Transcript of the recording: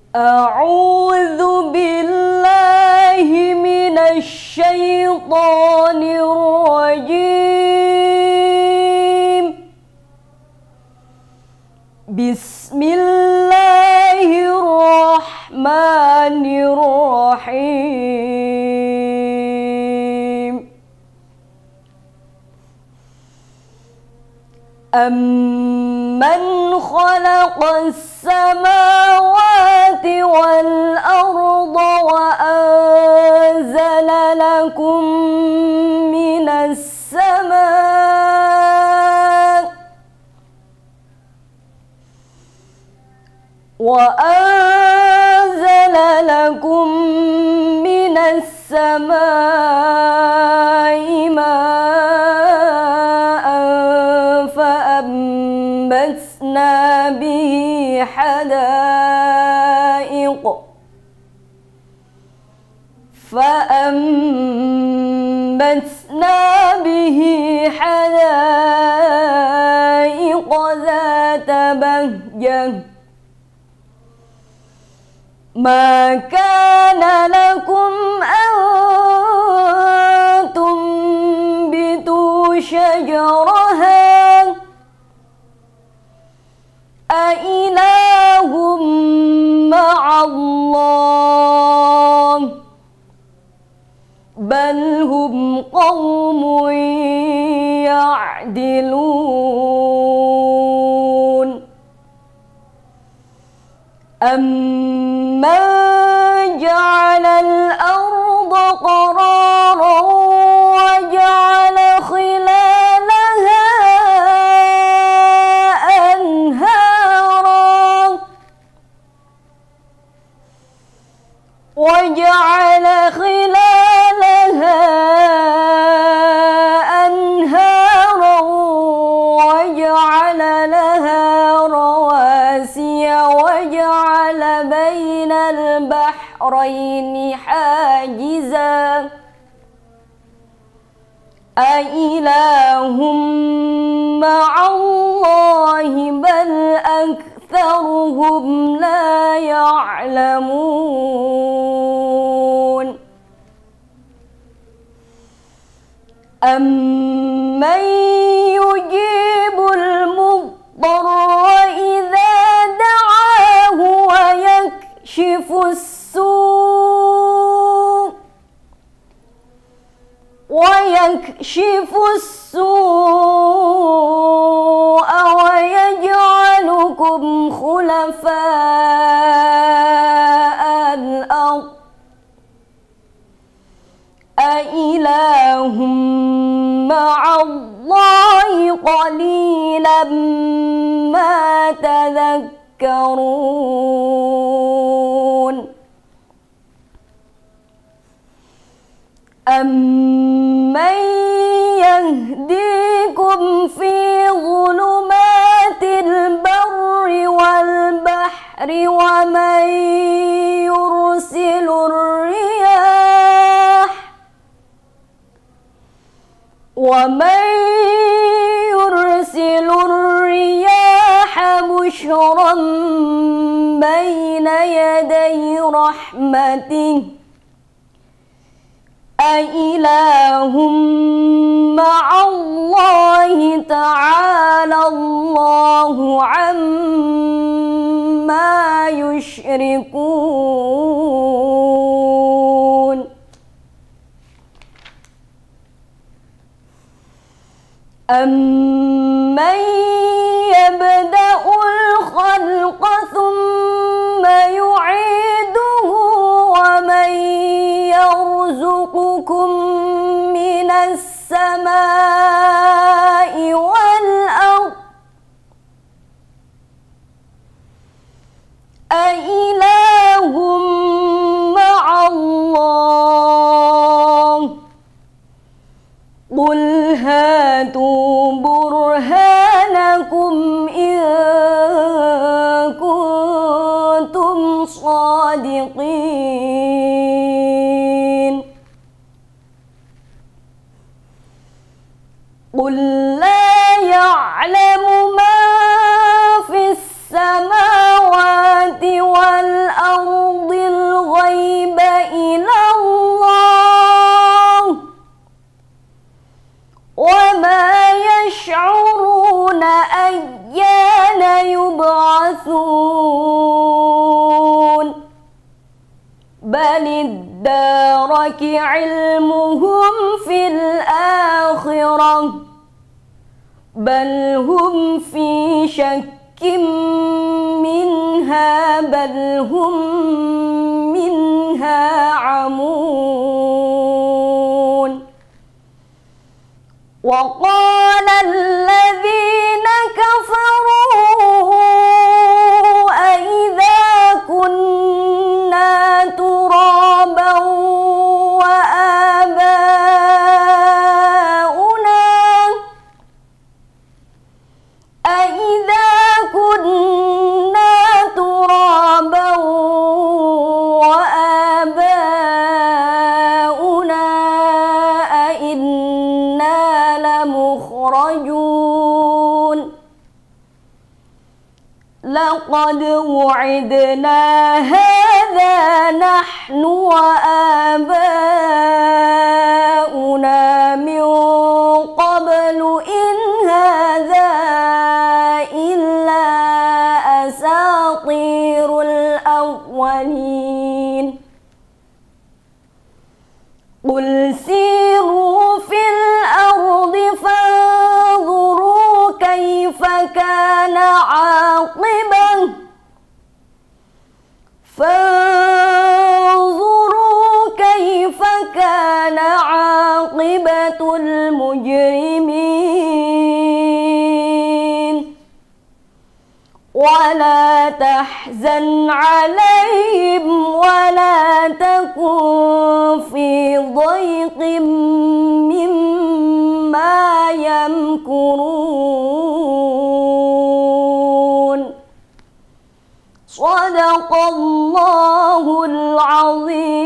أعوذ بالله من الشيطان الرجيم. بسم الله الرحمن الرحيم. أمن خلق السماوات والأرض وأنزل لكم من السماء ماء فأنبتنا به حدائق ذات بهجة. ما كان لكم أن تنبتوا شجرها أإله مع الله بل هم قوم يعدلون. أمن جعل الأرض قرارا وجعل خلالها أنهارا وجعل لها رواسي وجعل بين البحرين حاجزا أإله مع الله بل أكثرهم لا يعلمون. أمن يجيب المضطر إذا دعاه ويكشف السوء ويجعلكم خلفاء الأرض أإله مع الله قليلا ما تذكرون. أمن يهديكم في ظلمات البر والبحر ومن يرسل الرياح بشرا بين يدي رحمته أإله مع الله تعالى الله عما يشركون. أمن يبدأ الخلق ثم يعيده ومن يرزقكم من السماء والأرض أإله مع الله قل هاتوا برهانكم إن كنتم صادقين. قل لا يعلم من في السماوات والأرض بل ادارك علمهم في الآخرة بل هم في شك منها بل هم منها عمون وقال الذين كفروا أئذا كنا ترابا وآباؤنا أئذا كنا ترابا وآباؤنا أئنا لمخرجون لقد وعدنا هذا نحن وآباؤنا من قبل إن هذا إلا أساطير الأولين قل سيروا في الأرض فانظروا كيف كان عاقبة المجرمين ولا تحزن عليهم ولا تكن في ضيق مما يمكرون صدق الله العظيم.